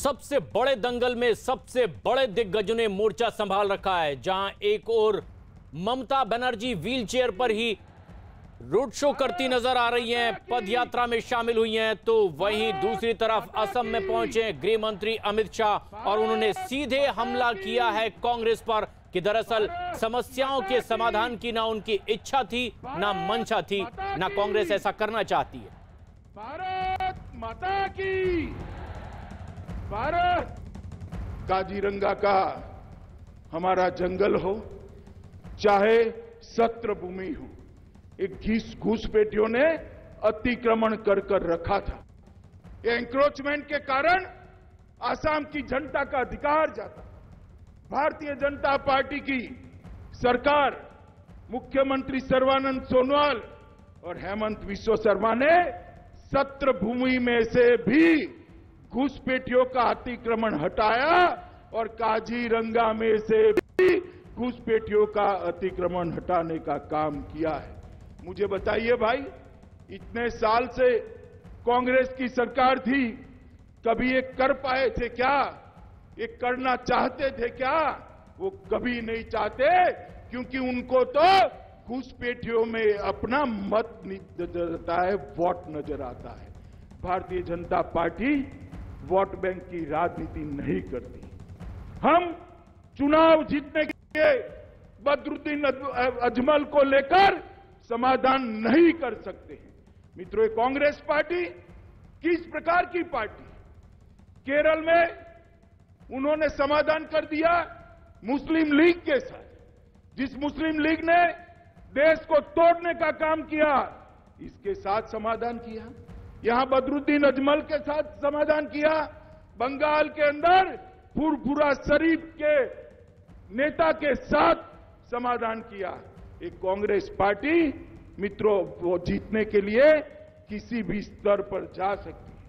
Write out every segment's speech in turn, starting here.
सबसे बड़े दंगल में सबसे बड़े दिग्गजों ने मोर्चा संभाल रखा है। जहां एक ओर ममता बनर्जी व्हीलचेयर पर ही रोड शो करती नजर आ रही हैं, पदयात्रा में शामिल हुई हैं, तो वहीं दूसरी तरफ असम में पहुंचे गृह मंत्री अमित शाह और उन्होंने सीधे हमला किया है कांग्रेस पर कि दरअसल समस्याओं के समाधान की ना उनकी इच्छा थी, ना मंशा थी, ना कांग्रेस ऐसा करना चाहती है। भारत माता की, भारत। काजीरंगा का हमारा जंगल हो, चाहे सत्र भूमि हो, एक घुसपैठियों ने अतिक्रमण कर रखा था। ये एंक्रोचमेंट के कारण आसाम की जनता का अधिकार जाता। भारतीय जनता पार्टी की सरकार, मुख्यमंत्री सर्बानंद सोनोवाल और हेमंत बिस्वा शर्मा ने सत्र भूमि में से भी घुसपैठियों का अतिक्रमण हटाया और काजीरंगा में से भी घुसपैठियों का अतिक्रमण हटाने का काम किया है। मुझे बताइए भाई, इतने साल से कांग्रेस की सरकार थी, कभी ये कर पाए थे क्या? ये करना चाहते थे क्या? वो कभी नहीं चाहते, क्योंकि उनको तो घुसपैठियों में अपना मत नजर आता है, वोट नजर आता है। Bharatiya Janata party vote bank की राजनीति नहीं करती। हम चुनाव जीतने के लिए बदरुद्दीन अजमल को लेकर समाधान नहीं कर सकते हैं। मित्रों, कांग्रेस पार्टी किस प्रकार की पार्टी? केरल में उन्होंने समाधान कर दिया मुस्लिम लीग के साथ, जिस मुस्लिम लीग ने देश को तोड़ने का काम किया, इसके साथ समाधान किया। यहां बदरुद्दीन अजमल के साथ समाधान किया। बंगाल के अंदर फुरफुरा शरीफ के नेता के साथ समाधान किया। एक कांग्रेस पार्टी, मित्रों, वो जीतने के लिए किसी भी स्तर पर जा सकती है।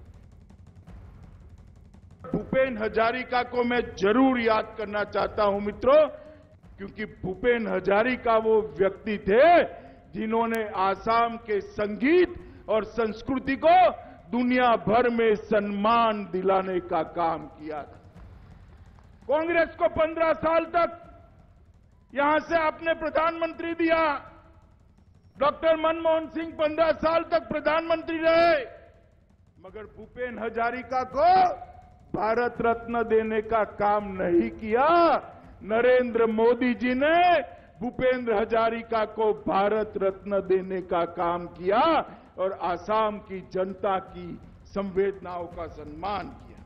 भूपेन हजारिका को मैं जरूर याद करना चाहता हूं मित्रों, क्योंकि भूपेन हजारिका वो व्यक्ति थे जिन्होंने आसाम के संगीत और संस्कृति को दुनिया भर में सम्मान दिलाने का काम किया था। कांग्रेस को 15 साल तक यहां से आपने प्रधानमंत्री दिया। डॉक्टर मनमोहन सिंह 15 साल तक प्रधानमंत्री रहे, मगर भूपेन हजारिका को भारत रत्न देने का काम नहीं किया। नरेंद्र मोदी जी ने भूपेंद्र हजारिका को भारत रत्न देने का काम किया और आसाम की जनता की संवेदनाओं का सम्मान किया।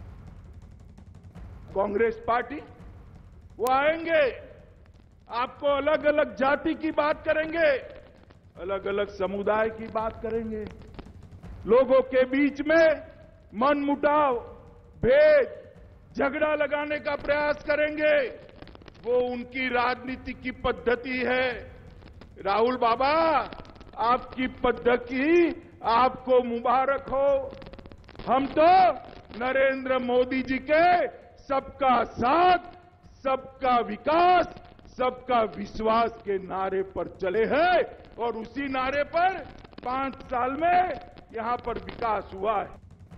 कांग्रेस पार्टी वो आएंगे, आपको अलग अलग जाति की बात करेंगे, अलग अलग समुदाय की बात करेंगे, लोगों के बीच में मनमुटाव, भेद, झगड़ा लगाने का प्रयास करेंगे। वो उनकी राजनीति की पद्धति है। राहुल बाबा, आपकी पद्धति आपको मुबारक हो। हम तो नरेंद्र मोदी जी के सबका साथ, सबका विकास, सबका विश्वास के नारे पर चले हैं और उसी नारे पर 5 साल में यहां पर विकास हुआ है।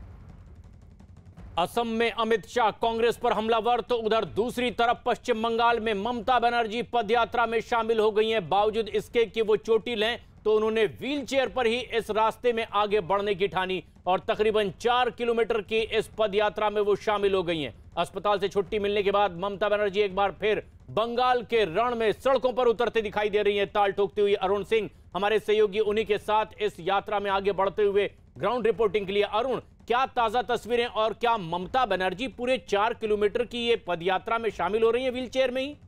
असम में अमित शाह कांग्रेस पर हमलावर, तो उधर दूसरी तरफ पश्चिम बंगाल में ममता बनर्जी पदयात्रा में शामिल हो गई हैं। बावजूद इसके कि वो चोटिल हैं, तो उन्होंने व्हीलचेयर पर ही इस रास्ते में आगे बढ़ने की ठानी और तकरीबन 4 किलोमीटर की इस पदयात्रा में वो शामिल हो गई हैं। अस्पताल से छुट्टी मिलने के बाद ममता बनर्जी एक बार फिर बंगाल के रण में सड़कों पर उतरते दिखाई दे रही हैं। ताल ठोकती हुई अरुण सिंह हमारे सहयोगी उन्हीं के साथ इस यात्रा में आगे बढ़ते हुए ग्राउंड रिपोर्टिंग के लिए। अरुण, क्या ताजा तस्वीरें और क्या ममता बनर्जी पूरे 4 किलोमीटर की ये पदयात्रा में शामिल हो रही हैं व्हीलचेयर में ही?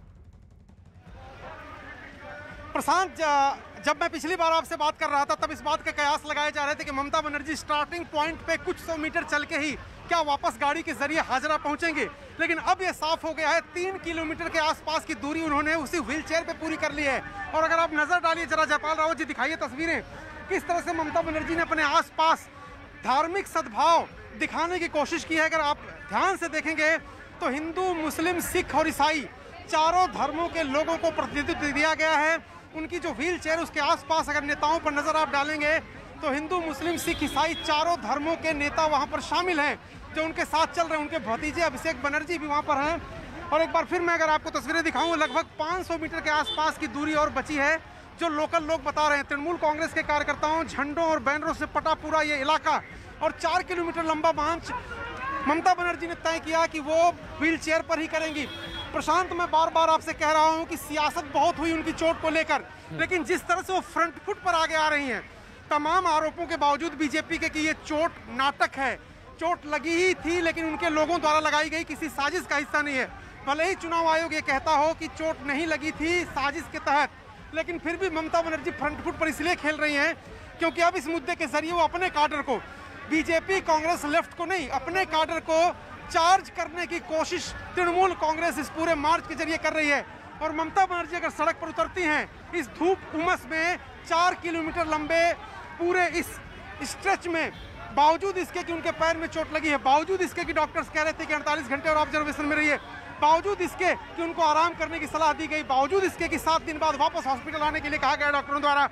प्रशांत, जब मैं पिछली बार आपसे बात कर रहा था तब इस बात के कयास लगाए जा रहे थे कि ममता बनर्जी स्टार्टिंग पॉइंट पे कुछ 100 मीटर चल के ही क्या वापस गाड़ी के जरिए हाजरा पहुंचेंगे, लेकिन अब ये साफ हो गया है 3 किलोमीटर के आसपास की दूरी उन्होंने उसी व्हीलचेयर पे पूरी कर ली है। और अगर आप नजर डालिए जरा, जयपाल रावत जी दिखाइए तस्वीरें, किस तरह से ममता बनर्जी ने अपने आसपास धार्मिक सद्भाव दिखाने की कोशिश की है। अगर आप ध्यान से देखेंगे तो हिंदू, मुस्लिम, सिख और ईसाई चारों धर्मों के लोगों को प्रतिनिधित्व दिया गया है। उनकी जो व्हील चेयर उसके आसपास अगर नेताओं पर नजर आप डालेंगे तो हिंदू, मुस्लिम, सिख, ईसाई चारों धर्मों के नेता वहां पर शामिल हैं। जो उनके साथ चल रहे हैं, उनके भतीजे अभिषेक बनर्जी भी वहाँ पर हैं। और एक बार फिर मैं अगर आपको तस्वीरें दिखाऊं, लगभग 500 मीटर के आसपास की दूरी और बची है। जो लोकल लोग बता रहे हैं, तृणमूल कांग्रेस के कार्यकर्ताओं, झंडों और बैनरों से पटा पूरा ये इलाका और 4 किलोमीटर लंबा मार्च ममता बनर्जी ने तय किया कि वो व्हील चेयर पर ही करेंगी। प्रशांत, मैं बार बार आपसे कह रहा हूं कि सियासत बहुत हुई उनकी चोट को लेकर, लेकिन जिस तरह से वो फ्रंट फुट पर आगे आ रही हैं, तमाम आरोपों के बावजूद बीजेपी के कि ये चोट नाटक है, चोट लगी ही थी लेकिन उनके लोगों द्वारा लगाई गई किसी साजिश का हिस्सा नहीं है। भले ही चुनाव आयोग ये कहता हो कि चोट नहीं लगी थी साजिश के तहत, लेकिन फिर भी ममता बनर्जी फ्रंट फुट पर इसलिए खेल रही हैं क्योंकि अब इस मुद्दे के जरिए वो अपने काडर को, बीजेपी कांग्रेस लेफ्ट को नहीं, अपने काडर को चार्ज करने की कोशिश तृणमूल कांग्रेस इस पूरे मार्च के जरिए कर रही है। और ममता बनर्जी अगर सड़क पर उतरती हैं इस धूप उमस में 4 किलोमीटर लंबे पूरे इस स्ट्रेच में, बावजूद इसके कि उनके पैर में चोट लगी है, बावजूद इसके कि डॉक्टर्स कह रहे थे कि 48 घंटे और ऑब्जर्वेशन में रहिए, बावजूद इसके कि उनको आराम करने की सलाह दी गई, बावजूद इसके कि 7 दिन बाद वापस हॉस्पिटल आने के लिए कहा गया डॉक्टरों द्वारा,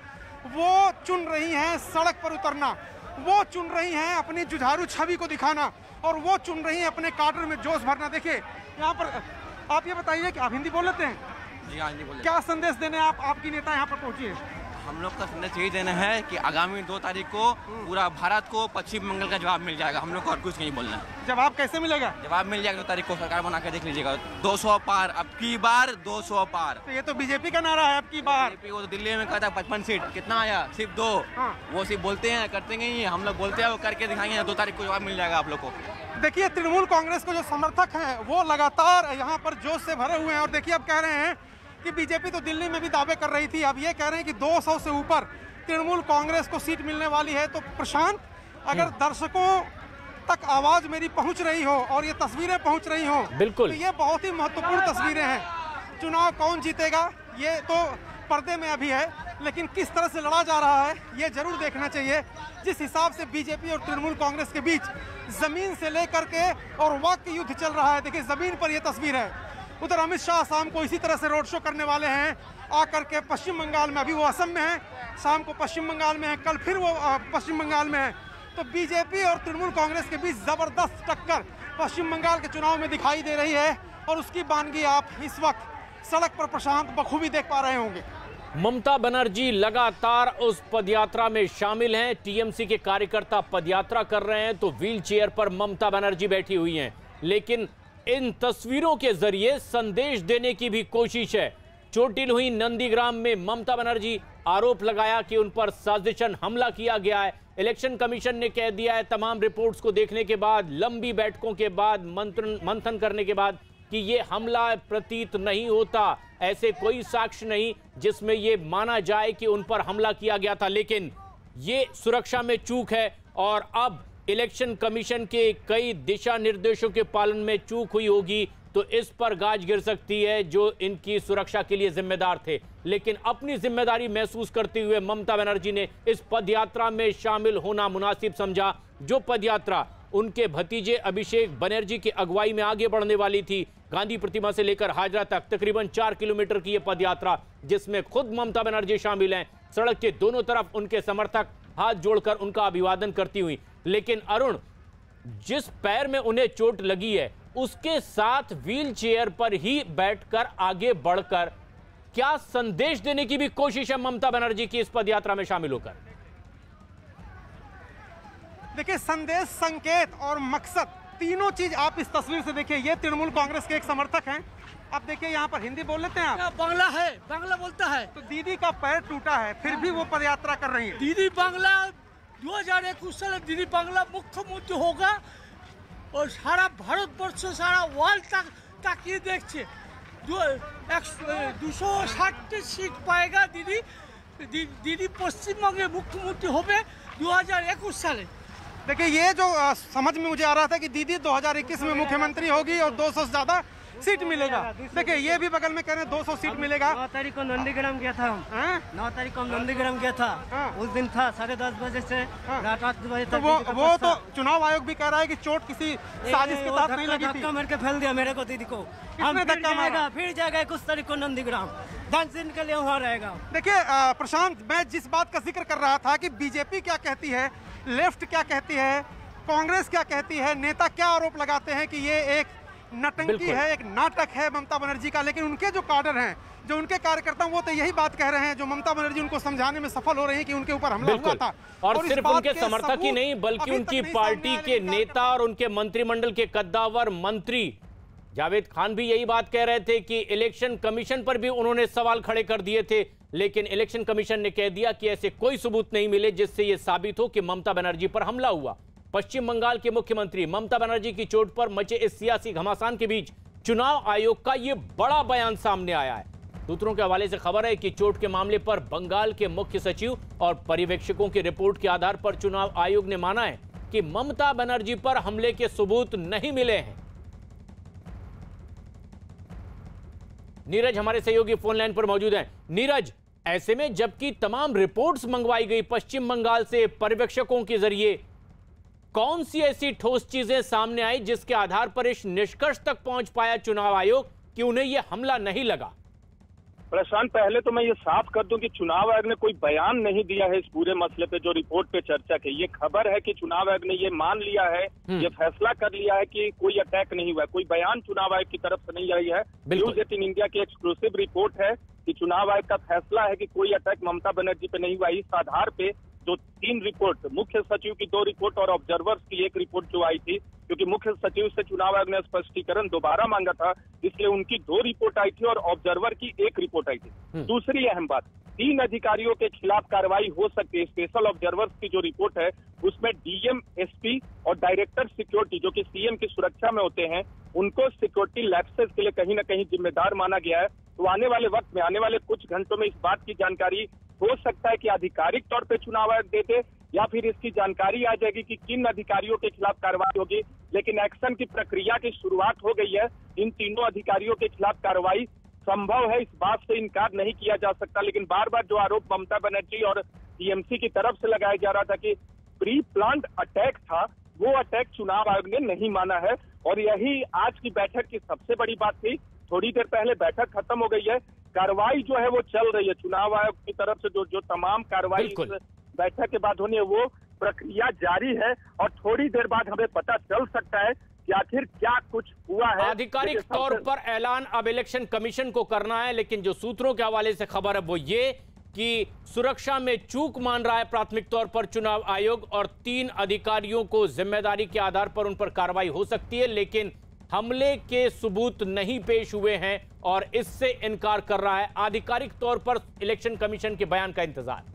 वो चुन रही हैं सड़क पर उतरना, वो चुन रही हैं अपनी जुझारू छवि को दिखाना, और वो चुन रही हैं अपने काडर में जोश भरना। देखिए यहाँ पर आप ये बताइए कि आप हिंदी बोल लेते हैं? जी हाँ, हिंदी बोल। क्या संदेश देने आपकी नेता यहाँ पर पहुंची है? हम लोग का संदेश यही देना है कि आगामी 2 तारीख को पूरा भारत को पश्चिम बंगाल का जवाब मिल जाएगा। हम लोग को और कुछ नहीं बोलना है। जवाब कैसे मिलेगा? जवाब मिल जाएगा 2 तारीख को, सरकार बना के देख लीजिएगा। 200 पार, अब की बार 200 पार। तो ये तो बीजेपी का नारा है अब की बार। वो तो दिल्ली में कहता है 55 सीट, कितना आया? सिर्फ 2। हाँ। वो सिर्फ बोलते हैं, करते नहीं। हम लोग बोलते हैं, वो करके दिखाएंगे। 2 तारीख को जवाब मिल जाएगा आप लोग को। देखिए तृणमूल कांग्रेस को जो समर्थक हैं वो लगातार यहाँ पर जोश से भरे हुए हैं। और देखिए अब कह रहे हैं कि बीजेपी तो दिल्ली में भी दावे कर रही थी, अब ये कह रहे हैं कि 200 से ऊपर तृणमूल कांग्रेस को सीट मिलने वाली है। तो प्रशांत, अगर दर्शकों तक आवाज मेरी पहुंच रही हो और ये तस्वीरें पहुंच रही हो, बिल्कुल, तो ये बहुत ही महत्वपूर्ण तस्वीरें हैं। चुनाव कौन जीतेगा ये तो पर्दे में अभी है, लेकिन किस तरह से लड़ा जा रहा है ये जरूर देखना चाहिए। जिस हिसाब से बीजेपी और तृणमूल कांग्रेस के बीच जमीन से लेकर के और वाक्य युद्ध चल रहा है, देखिए जमीन पर यह तस्वीर है। उधर अमित शाह शाम को इसी तरह से रोड शो करने वाले हैं आकर के पश्चिम बंगाल में। अभी वो असम में है, शाम को पश्चिम बंगाल में है, कल फिर वो पश्चिम बंगाल में है। तो बीजेपी और तृणमूल कांग्रेस के बीच जबरदस्त टक्कर पश्चिम बंगाल के चुनाव में दिखाई दे रही है, और उसकी बानगी आप इस वक्त सड़क पर प्रशांत बखूबी देख पा रहे होंगे। ममता बनर्जी लगातार उस पदयात्रा में शामिल हैं। टीएमसी के कार्यकर्ता पदयात्रा कर रहे हैं तो व्हील चेयर पर ममता बनर्जी बैठी हुई हैं, लेकिन इन तस्वीरों के जरिए संदेश देने की भी कोशिश है। चोटिल हुई नंदीग्राम में ममता बनर्जी आरोप लगाया कि उन पर साजिशन हमला किया गया है। इलेक्शन कमीशन ने कह दिया है तमाम रिपोर्ट्स को देखने के बाद, लंबी बैठकों के बाद, मंथन करने के बाद, कि ये हमला प्रतीत नहीं होता, ऐसे कोई साक्ष्य नहीं जिसमें ये माना जाए कि उन पर हमला किया गया था। लेकिन ये सुरक्षा में चूक है और अब इलेक्शन कमीशन के कई दिशा निर्देशों के पालन में चूक हुई होगी तो इस पर गाज गिर सकती है जो इनकी सुरक्षा के लिए जिम्मेदार थे। लेकिन अपनी जिम्मेदारी महसूस करते हुए ममता बनर्जी ने इस पदयात्रा में शामिल होना मुनासिब समझा। जो पदयात्रा उनके भतीजे अभिषेक बनर्जी की अगुवाई में आगे बढ़ने वाली थी, गांधी प्रतिमा से लेकर हाजरा तक तकरीबन 4 किलोमीटर की यह पदयात्रा, जिसमें खुद ममता बनर्जी शामिल हैं, सड़क के दोनों तरफ उनके समर्थक हाथ जोड़कर उनका अभिवादन करती हुई। लेकिन अरुण, जिस पैर में उन्हें चोट लगी है उसके साथ व्हील चेयर पर ही बैठकर आगे बढ़कर क्या संदेश देने की भी कोशिश है ममता बनर्जी की इस पदयात्रा में शामिल होकर? देखिए, संदेश, संकेत और मकसद, तीनों चीज आप इस तस्वीर से देखिए। ये तृणमूल कांग्रेस के एक समर्थक हैं। आप देखिए यहाँ पर हिंदी बोल लेते हैं आप? बांग्ला है, बांग्ला बोलता है। तो दीदी का पैर टूटा है फिर भी वो पदयात्रा कर रही है। दीदी बांग्ला 2021 साल दीदी बांग्ला मुख्यमंत्री होगा और सारा भारतवर्ष सारा वर्ल्ड तक ये देखছে 260 सीट पाएगा दीदी पश्चिमबंगे मुख्यमंत्री होবে 2021 साले। देखिए, ये जो समझ में मुझे आ रहा था कि दीदी 2021 में मुख्यमंत्री होगी और 200 से ज्यादा सीट मिलेगा। देखिए, ये भी बगल में कह रहे हैं 200 सीट मिलेगा। 9 तारीख को नंदीग्राम गया था हम। 9 तारीख को नंदीग्राम गया था। उस दिन था 10:30 बजे से रात 8 बजे तक। वो तो चुनाव आयोग भी कह रहा है कि चोट किसी साजिश के तहत नहीं लगी थी। धक्का मार के फैल दिया मेरे को, दीदी को। हम धक्का मारा? फिर जाएगा 21 तारीख को नंदीग्राम, 10 दिन के लिए वहाँ रहेगा। देखिए प्रशांत, मैं जिस बात का जिक्र कर रहा था कि बीजेपी क्या कहती है, लेफ्ट क्या कहती है, कांग्रेस क्या कहती है, नेता क्या आरोप लगाते हैं कि ये एक नटंकी है, एक नाटक है ममता बनर्जी का, लेकिन उनके जो काडर हैं, जो उनके कार्यकर्ता, वो तो यही बात कह रहे हैं, जो ममता बनर्जी उनको समझाने में सफल हो रही है कि उनके ऊपर हमला हुआ था। और सिर्फ उनके समर्थक ही नहीं बल्कि उनकी पार्टी के नेता और उनके मंत्रिमंडल के कद्दावर मंत्री जावेद खान भी यही बात कह रहे थे कि इलेक्शन कमीशन पर भी उन्होंने सवाल खड़े कर दिए थे, लेकिन इलेक्शन कमीशन ने कह दिया कि ऐसे कोई सबूत नहीं मिले जिससे यह साबित हो कि ममता बनर्जी पर हमला हुआ। पश्चिम बंगाल के मुख्यमंत्री ममता बनर्जी की चोट पर मचे इस सियासी घमासान के बीच चुनाव आयोग का यह बड़ा बयान सामने आया है। सूत्रों के हवाले से खबर है कि चोट के मामले पर बंगाल के मुख्य सचिव और पर्यवेक्षकों की रिपोर्ट के आधार पर चुनाव आयोग ने माना है कि ममता बनर्जी पर हमले के सबूत नहीं मिले हैं। नीरज हमारे सहयोगी फोन लाइन पर मौजूद हैं। नीरज, ऐसे में जबकि तमाम रिपोर्ट्स मंगवाई गई पश्चिम बंगाल से पर्यवेक्षकों के जरिए, कौन सी ऐसी ठोस चीजें सामने आई जिसके आधार पर इस निष्कर्ष तक पहुंच पाया चुनाव आयोग कि उन्हें यह हमला नहीं लगा? प्रशांत, पहले तो मैं ये साफ कर दूं कि चुनाव आयोग ने कोई बयान नहीं दिया है इस पूरे मसले पे जो रिपोर्ट पे चर्चा की। ये खबर है कि चुनाव आयोग ने ये मान लिया है, ये फैसला कर लिया है कि कोई अटैक नहीं हुआ। कोई बयान चुनाव आयोग की तरफ से नहीं आई है। न्यूज 18 इंडिया की एक्सक्लूसिव रिपोर्ट है कि चुनाव आयोग का फैसला है कि कोई अटैक ममता बनर्जी पे नहीं हुआ। इस आधार पे जो 3 रिपोर्ट, मुख्य सचिव की 2 रिपोर्ट और ऑब्जर्वर्स की 1 रिपोर्ट जो आई थी, क्योंकि मुख्य सचिव से चुनाव आयोग ने स्पष्टीकरण दोबारा मांगा था, इसलिए उनकी 2 रिपोर्ट आई थी और ऑब्जर्वर की 1 रिपोर्ट आई थी। दूसरी अहम बात, 3 अधिकारियों के खिलाफ कार्रवाई हो सकती है। स्पेशल ऑब्जर्वर्स की जो रिपोर्ट है उसमें डीएम, एसपी और डायरेक्टर सिक्योरिटी जो कि सीएम की सुरक्षा में होते हैं, उनको सिक्योरिटी लैप्सेस के लिए कहीं ना कहीं जिम्मेदार माना गया है। तो आने वाले वक्त में, आने वाले कुछ घंटों में इस बात की जानकारी हो सकता है कि आधिकारिक तौर पे चुनाव आयोग दे दे या फिर इसकी जानकारी आ जाएगी कि किन अधिकारियों के खिलाफ कार्रवाई होगी। लेकिन एक्शन की प्रक्रिया की शुरुआत हो गई है। इन तीनों अधिकारियों के खिलाफ कार्रवाई संभव है, इस बात से इनकार नहीं किया जा सकता। लेकिन बार बार जो आरोप ममता बनर्जी और टीएमसी की तरफ से लगाया जा रहा था कि प्री प्लान्ड अटैक था, वो अटैक चुनाव आयोग ने नहीं माना है। और यही आज की बैठक की सबसे बड़ी बात थी। थोड़ी देर पहले बैठक खत्म हो गई है, कार्रवाई जो है वो चल रही है। चुनाव आयोग की तरफ से जो तमाम कार्रवाई इस बैठक के बाद होनी है, वो प्रक्रिया जारी है और थोड़ी देर बाद हमें पता चल सकता है कि आखिर क्या कुछ हुआ है। आधिकारिक तौर पर ऐलान अब इलेक्शन कमीशन को करना है, लेकिन जो सूत्रों के हवाले से खबर है वो ये कि सुरक्षा में चूक मान रहा है प्राथमिक तौर पर चुनाव आयोग और 3 अधिकारियों को जिम्मेदारी के आधार पर उन पर कार्रवाई हो सकती है, लेकिन हमले के सबूत नहीं पेश हुए हैं और इससे इनकार कर रहा है। आधिकारिक तौर पर इलेक्शन कमीशन के बयान का इंतजार।